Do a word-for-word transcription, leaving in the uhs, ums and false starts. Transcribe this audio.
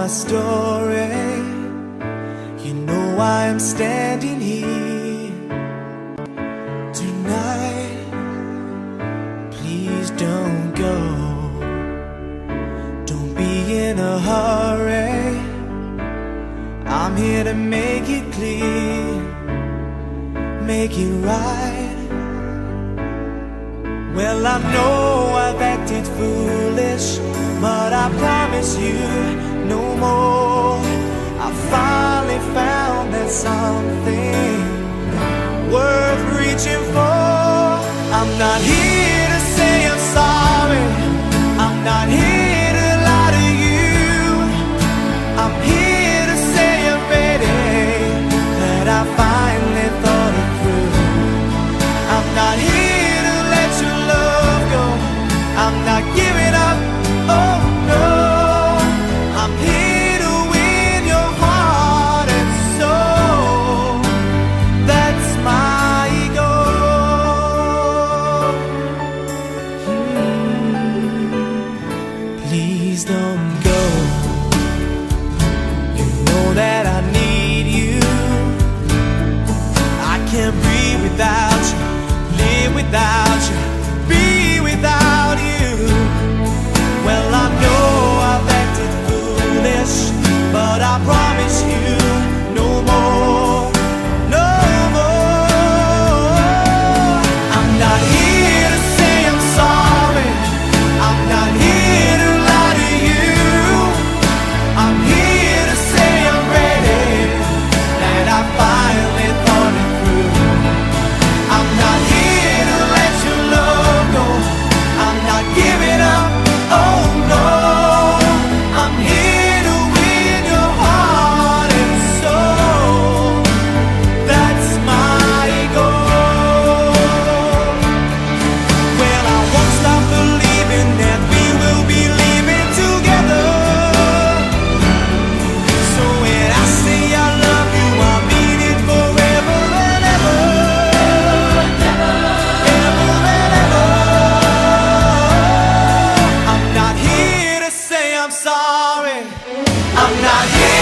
my story, you know why I'm standing here tonight. Please don't go, don't be in a hurry. I'm here to make it clear, make it right. Well, I know I've acted foolish, but I promise you no more. I finally found that something worth reaching for. I'm not here to say I'm sorry, I'm not here to lie to you. I'm here to say I'm ready, that I finally thought it through. I'm not here to let your love go, I'm not giving up, oh no. I'm here to win your heart and soul, that's my goal. hmm. Please don't go, you know that I need you. I can't breathe without you, live without you, be without you. Well, I know I've acted foolish, but I promise you no more, no more. I'm not here to say I'm sorry, I'm not here to lie to you. I'm here to say I'm ready, that I finally thought it through. I'm not here to let your love go, I'm not giving up, oh no. I'm here to win your heart and soul, that's my goal. Well, I won't stop believing that we will be living together. So when I say I love you, I mean it forever and ever, ever and ever. I'm not here to say I'm sorry, I'm not here